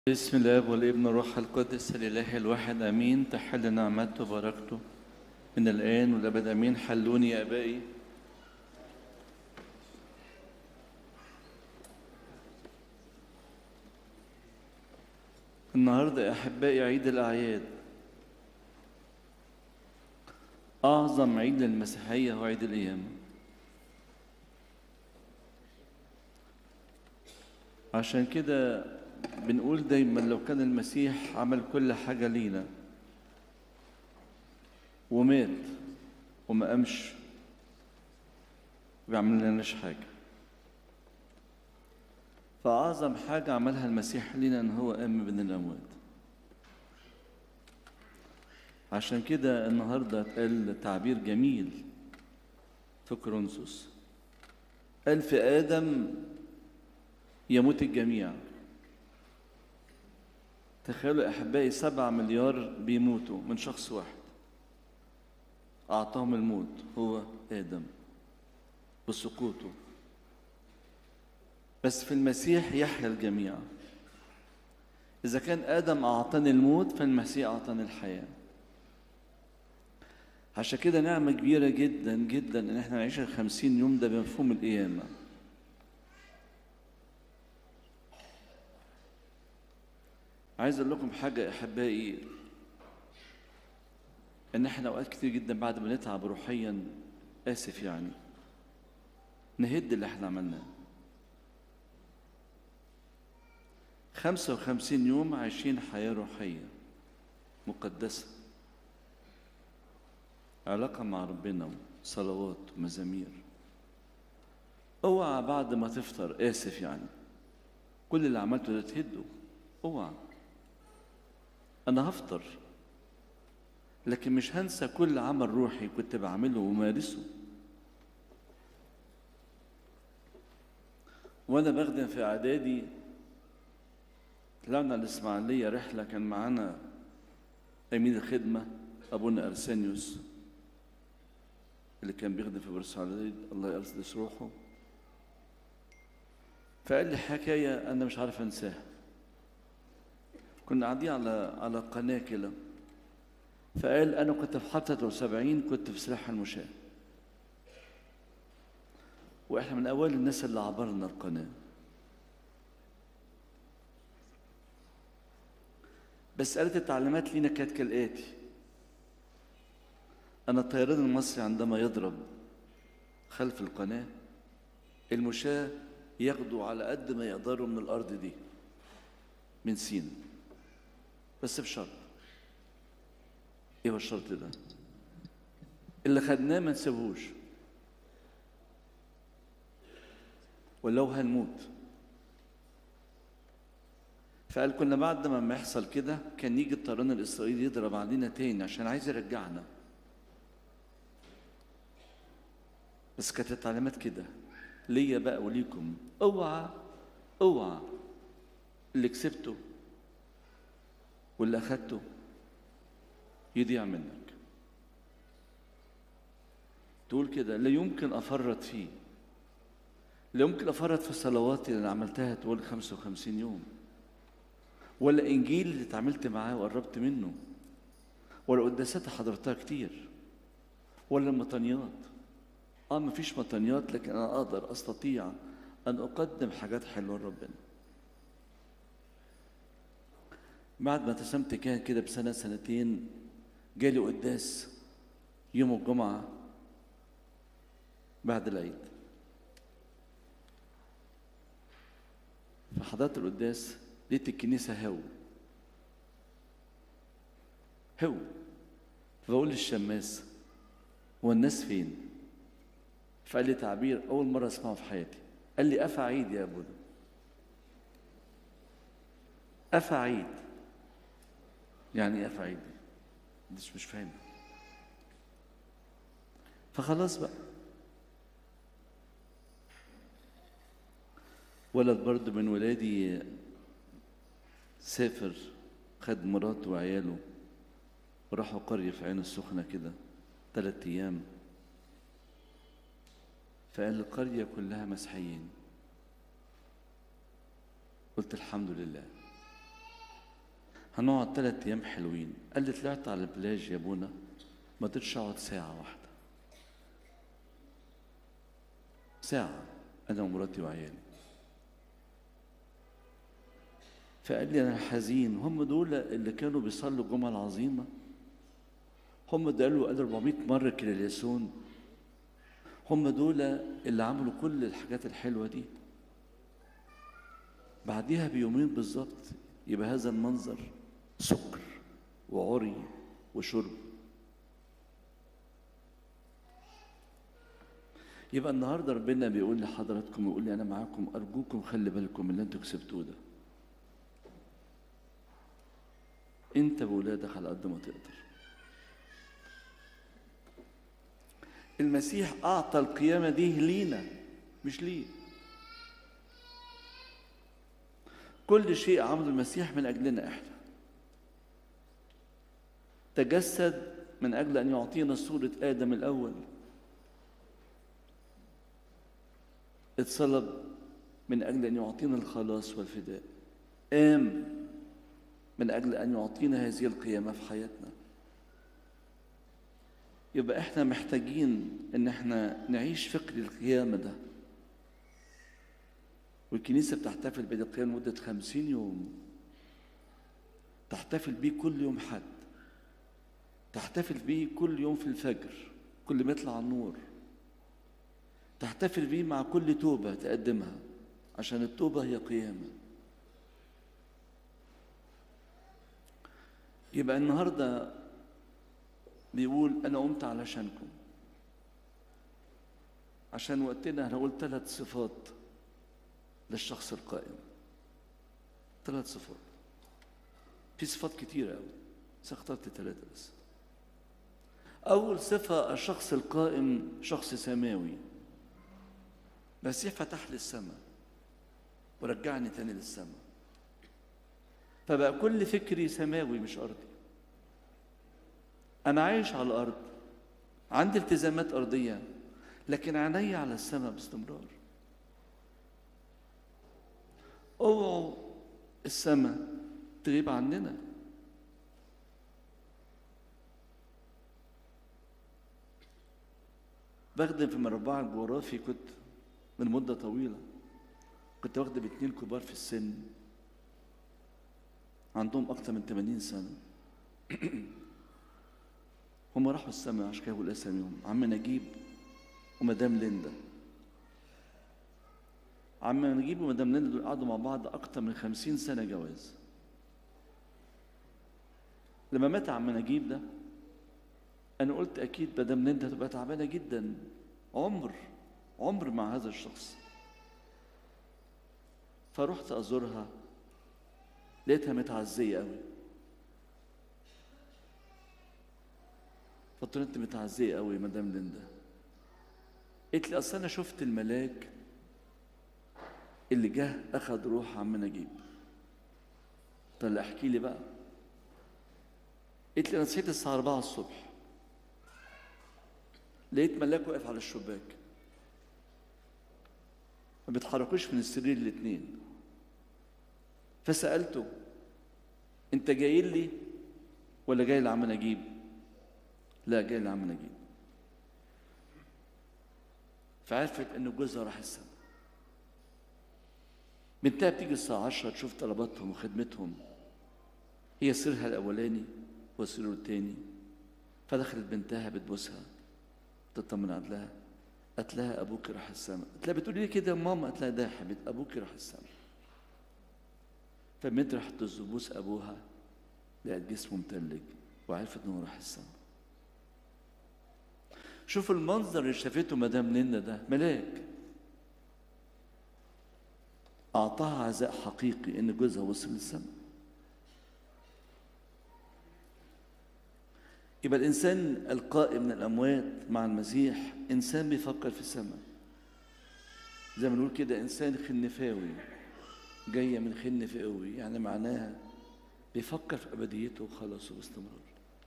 بسم الله والابن والروح القدس الإله الواحد آمين. تحل نعمته وبركته من الآن والأبد آمين. حلوني يا آبائي. النهارده يا أحبائي عيد الأعياد، أعظم عيد للمسيحية هو عيد القيامة. عشان كده بنقول دايما لو كان المسيح عمل كل حاجة لينا ومات وما قامش بيعمل لناش حاجة، فأعظم حاجة عملها المسيح لينا إن هو قام من الأموات. عشان كده النهارده اتقال تعبير جميل في كورنثوس، قال في آدم يموت الجميع. تخيلوا يا أحبائي 7 مليار بيموتوا من شخص واحد أعطاهم الموت هو آدم بسقوطه، بس في المسيح يحيا الجميع. إذا كان آدم أعطاني الموت فالمسيح أعطاني الحياة. عشان كده نعمة كبيرة جدا جدا إن احنا نعيش 50 يوم ده بمفهوم القيامة. عايز أقول لكم حاجة يا أحبائي، إن احنا أوقات كتير جدا بعد ما نتعب روحيا، آسف يعني، نهد اللي احنا عملناه. 55 يوم عايشين حياة روحية مقدسة، علاقة مع ربنا وصلوات ومزامير. اوعى بعد ما تفطر، آسف يعني، كل اللي عملته ده تهده. اوعى، أنا هفطر لكن مش هنسى كل عمل روحي كنت بعمله ومارسه. وأنا بخدم في إعدادي طلعنا الإسماعيلية رحلة، كان معانا أمين الخدمة أبونا أرسانيوس اللي كان بيخدم في بورسعيد، الله يقدس روحه. فقال لي حكاية أنا مش عارف أنساها. كنا قاعدين على قناة كده، فقال أنا كنت في حفلة 70 كنت في سلاح المشاة، وإحنا من أوائل الناس اللي عبرنا القناة. بس قالت التعليمات لينا كانت كالآتي: أن الطيران المصري عندما يضرب خلف القناة، المشاة ياخدوا على قد ما يقدروا من الأرض دي من سينا، بس بشرط. إيه هو الشرط ده؟ اللي خدناه ما نسيبهوش، ولو هنموت. فقال كنا بعد ما يحصل كده كان يجي الطيران الإسرائيلي يضرب علينا تاني عشان عايز يرجعنا. بس كانت التعليمات كده ليا بقى وليكم: اوعى اوعى اللي كسبته واللي أخدته يضيع منك. تقول كده لا يمكن أفرط فيه، لا يمكن أفرط في صلواتي اللي عملتها طول 55 يوم، ولا إنجيل اللي اتعاملت معاه وقربت منه، ولا قداسات حضرتها كتير، ولا مطنيات. مفيش مطنيات، لكن أنا أقدر أستطيع أن أقدم حاجات حلوة لربنا. بعد ما تسمت كان كده بسنة سنتين جالي قداس يوم الجمعة بعد العيد، فحضرت القداس لقيت الكنيسة هو فبقول للشماس هو الناس فين؟ فقال لي تعبير أول مرة أسمعه في حياتي، قال لي أفا عيد يا أبونا. أفا عيد يعني إيه أفا عيد؟ مش فاهم. فخلاص بقى. ولد برضه من ولادي سافر، خد مراته وعياله وراحوا قرية في عين السخنة كده 3 أيام. فقال القرية كلها مسيحيين. قلت الحمد لله. هنقعد 3 أيام حلوين. قال لي طلعت على البلاج يا ابونا ما قدرتش اقعد ساعة واحدة، ساعة أنا ومراتي وعيالي. فقال لي أنا حزين. هم دول اللي كانوا بيصلوا الجمعة العظيمة، هم ده قال 400 مرة كريليسون، هم دول اللي عملوا كل الحاجات الحلوة دي. بعديها بيومين بالظبط يبقى هذا المنظر سكر وعري وشرب. يبقى النهارده ربنا بيقول لحضراتكم، يقول لي انا معاكم، ارجوكم خلي بالكم من اللي انتوا كسبتوه ده. انت وولادك على قد ما تقدر. المسيح اعطى القيامه دي لينا مش ليه. كل شيء عمله المسيح من اجلنا احنا. تجسد من اجل ان يعطينا صوره ادم الاول، اتصلب من أجل أن يعطينا الخلاص والفداء، قام من أجل أن يعطينا هذه القيامة في حياتنا. يبقى احنا محتاجين ان احنا نعيش فكر القيامة ده. والكنيسة بتحتفل بعيد القيامة لمدة 50 يوم، تحتفل بيه كل يوم حد، تحتفل بيه كل يوم في الفجر كل ما يطلع النور، تحتفل بيه مع كل توبة تقدمها، عشان التوبة هي قيامة. يبقى النهاردة بيقول أنا قمت علشانكم. عشان وقتنا هنقول 3 صفات للشخص القائم. 3 صفات. في صفات كتيرة أوي بس اخترت 3 بس. أول صفة، الشخص القائم شخص سماوي. المسيح فتح لي السماء ورجعني تاني للسماء، فبقى كل فكري سماوي مش أرضي. أنا عايش على الأرض، عندي التزامات أرضية، لكن عيني على السماء باستمرار. اوعوا السماء تغيب عننا. بخدم في مربع الجغرافي، كنت من مدة طويلة كنت بخدم 2 كبار في السن عندهم أكثر من 80 سنة. هم راحوا السماء، عشان كده بقول أساميهم، عم نجيب ومدام ليندا. عم نجيب ومدام ليندا دول قعدوا مع بعض أكثر من 50 سنة جواز. لما مات عم نجيب ده أنا قلت أكيد مدام ليندا هتبقى تعبانة جدا، عمر مع هذا الشخص. فرحت أزورها لقيتها متعزية قوي. فقلت لها أنت متعزية قوي مدام ليندا؟ قالت لي أصل أنا شفت الملاك اللي جه أخذ روح عم نجيب. قلت لها احكي لي بقى. قالت لي أنا صحيت الساعة 4 الصبح، لقيت ملاك واقف على الشباك، ما بيتحركوش من السرير الاتنين. فسألته انت جاي لي ولا جاي لعم نجيب؟ لا جاي لعم نجيب. فعرفت ان جوزها راح السما. بنتها بتيجي الساعة 10 تشوف طلباتهم وخدمتهم، هي سرها الأولاني وسره التاني. فدخلت بنتها بتبوسها تطمن عليها، قالت لها أبوك راح السما. قالت لها بتقولي لي كده يا ماما؟ قالت لها ده يا حبيبتي أبوك راح السما. فالبنت راحت تبوس أبوها، لقت جسمه متلج وعرفت إنه راح السما. شوف المنظر اللي شافته مدام ليندا ده، ملاك أعطاها عزاء حقيقي إن جوزها وصل للسما. يبقى الإنسان القائم من الأموات مع المسيح إنسان بيفكر في السماء. زي ما نقول كده إنسان خنفاوي، جاية من خنفاوي، يعني معناها بيفكر في أبديته وخلاصه باستمرار.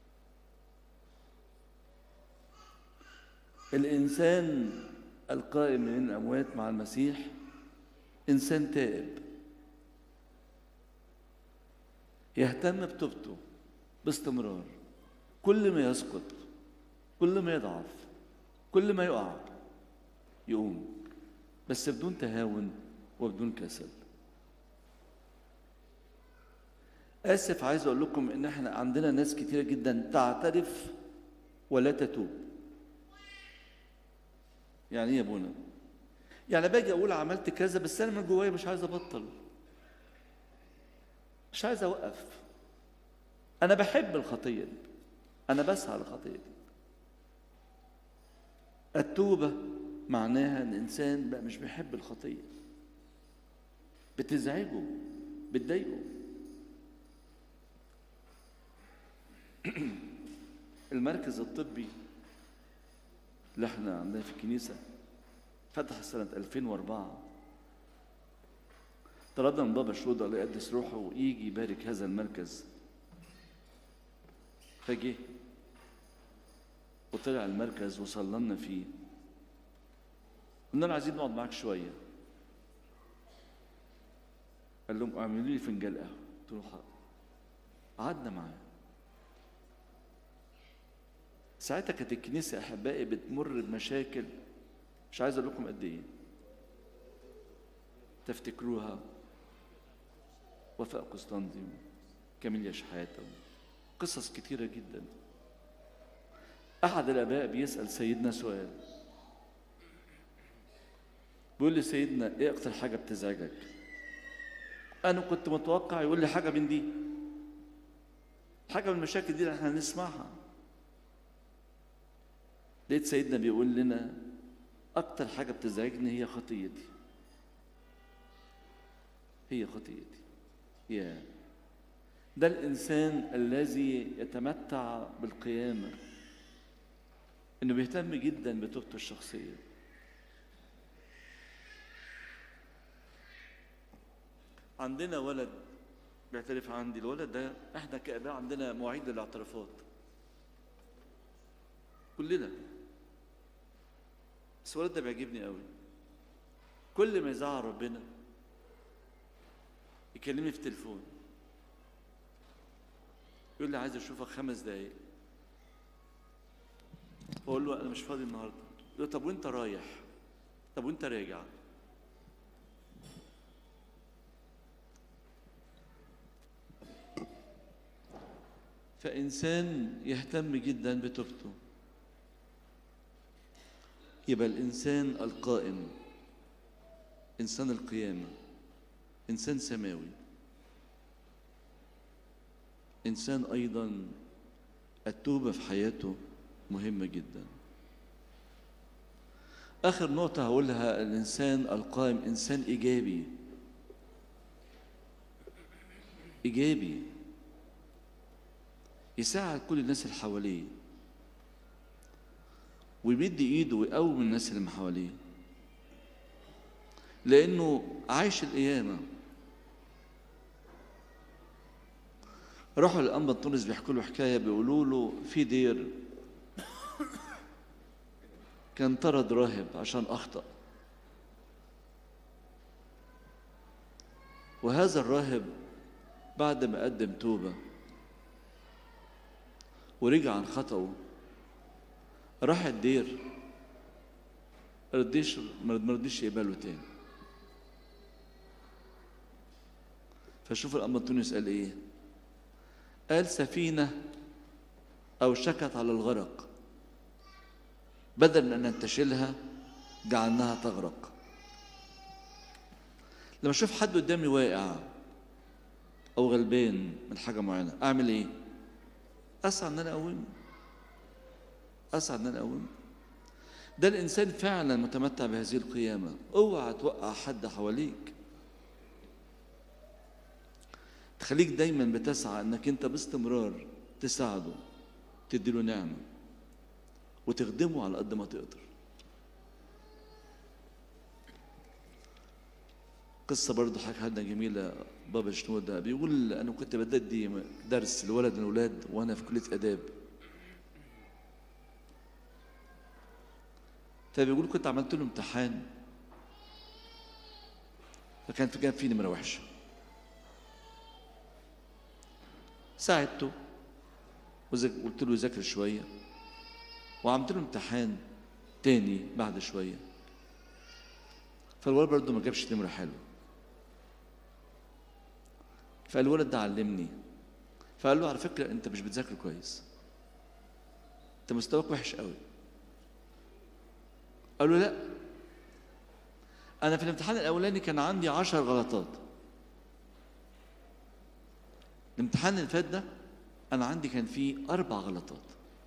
الإنسان القائم من الأموات مع المسيح إنسان تائب. يهتم بتوبته باستمرار، كل ما يسقط، كل ما يضعف، كل ما يقع يقوم، بس بدون تهاون وبدون كسل. آسف، عايز أقول لكم إن إحنا عندنا ناس كتيرة جدا تعترف ولا تتوب. يعني إيه يا أبونا؟ يعني باجي أقول عملت كذا بس أنا من جوايا مش عايز أبطل، مش عايز أوقف. أنا بحب الخطية دي، أنا بسعى للخطية دي. التوبة معناها إن الإنسان بقى مش بيحب الخطية، بتزعجه، بتضايقه. المركز الطبي اللي احنا عندنا في الكنيسة فتح سنة 2004. طلبنا من بابا شنودة الله يقدس روحه ويجي يبارك هذا المركز، فجه وطلع المركز وصلنا فيه. قلنا له عايزين نقعد معاك شوية. قال لهم اعملوا لي فنجان قهوة. قلت له حاضر. قعدنا معاه. ساعتها كانت الكنيسة أحبائي بتمر بمشاكل مش عايز أقول لكم قد إيه. تفتكروها وفاء قسطندي، كاميليا شحاتة، قصص كتيرة جدا. أحد الآباء بيسأل سيدنا سؤال، بيقول لي سيدنا إيه أكتر حاجة بتزعجك؟ أنا كنت متوقع يقول لي حاجة من دي، حاجة من المشاكل دي اللي احنا هنسمعها. لقيت سيدنا بيقول لنا أكتر حاجة بتزعجني هي خطيتي، هي خطيتي. يا ده الإنسان الذي يتمتع بالقيامة، إنه بيهتم جدا بتوبته الشخصية. عندنا ولد بيعترف عندي، الولد ده احنا كآباء عندنا مواعيد للاعترافات كلنا، بس الولد ده بيعجبني قوي. كل ما يزعل ربنا يكلمني في التليفون يقول لي عايز اشوفك 5 دقايق. بقول له انا مش فاضي النهارده. يقول له طب وانت رايح؟ طب وانت راجع؟ فإنسان يهتم جدا بتوبته يبقى الإنسان القائم، إنسان القيامة، إنسان سماوي، إنسان أيضا التوبة في حياته مهمة جدا. آخر نقطة هقولها، الإنسان القائم إنسان إيجابي، إيجابي، يساعد كل الناس اللي حواليه ويمد ايده ويقوم الناس اللي حواليه، لانه عايش القيامه. راحوا للانبا تونس بيحكوا له حكايه، بيقولوا له في دير كان طرد راهب عشان اخطأ، وهذا الراهب بعد ما قدم توبه ورجع عن خطأه راح الدير ما رضيش يقبله تاني. فشوف الأنبا تونس قال ايه؟ قال سفينة أوشكت على الغرق، بدل من أن ننتشلها جعلناها تغرق. لما أشوف حد قدامي واقع أو غلبان من حاجة معينة أعمل ايه؟ أسعى إن أنا أقومه، أسعى إن أنا أقومه. ده الإنسان فعلا متمتع بهذه القيامة. اوعى توقع حد حواليك، تخليك دايما بتسعى انك انت باستمرار تساعده، تديله نعمة وتخدمه على قد ما تقدر. قصة برضه حكاها لنا جميلة بابا شنودة، بيقول أنا كنت بدي درس لولد من الأولاد وأنا في كلية آداب، فبيقول كنت عملت له امتحان فكان في نمرة وحشة، ساعدته وقلت له يذاكر شوية، وعملت له امتحان تاني بعد شوية، فالولد برضه ما جابش نمرة حلوة. فالولد ده علمني، فقال له على فكرة أنت مش بتذاكر كويس، أنت مستواك وحش قوي. قال له لا، أنا في الامتحان الأولاني كان عندي 10 غلطات، الامتحان اللي فات ده أنا عندي كان فيه 4 غلطات.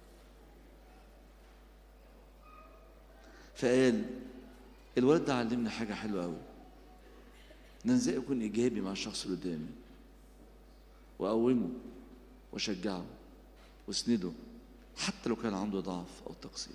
فقال الولد ده علمني حاجة حلوة قوي، إن إزاي أكون إيجابي مع الشخص اللي قدامي، وأقومه وأشجعه وأسنده حتى لو كان عنده ضعف أو تقصير.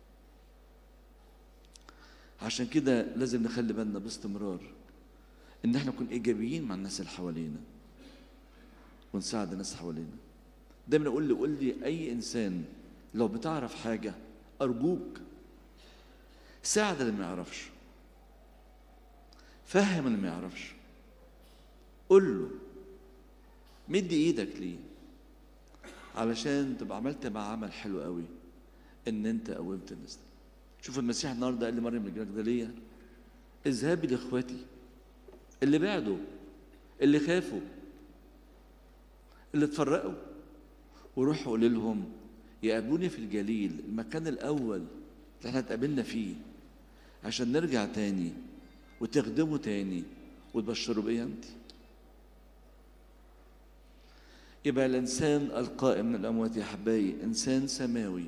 عشان كده لازم نخلي بالنا باستمرار إن احنا نكون إيجابيين مع الناس اللي حوالينا ونساعد الناس حوالينا. دايما أقول لي أي إنسان لو بتعرف حاجة أرجوك ساعد اللي ما يعرفش، فهم اللي ما يعرفش، قول له، مدي ايدك ليه، علشان تبقى عملت معاه عمل حلو قوي ان انت قومت الناس. شوف المسيح النهارده قال لمريم المجدليه اذهبي لاخواتي اللي بعدوا، اللي خافوا، اللي اتفرقوا، وروحوا قولي لهم يقابلوني في الجليل، المكان الاول اللي احنا اتقابلنا فيه، عشان نرجع تاني وتخدموا تاني وتبشروا بيا انت. يبقى الانسان القائم من الاموات يا حبايبي انسان سماوي،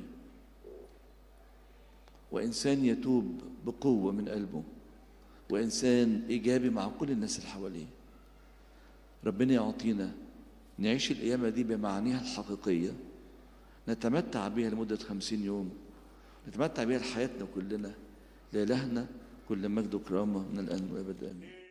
وانسان يتوب بقوه من قلبه، وانسان ايجابي مع كل الناس اللي حواليه. ربنا يعطينا نعيش الايام دي بمعانيها الحقيقيه، نتمتع بها لمده 50 يوم، نتمتع بها لحياتنا كلنا. لإلهنا كل مجد وكرامه من الان وابد امين.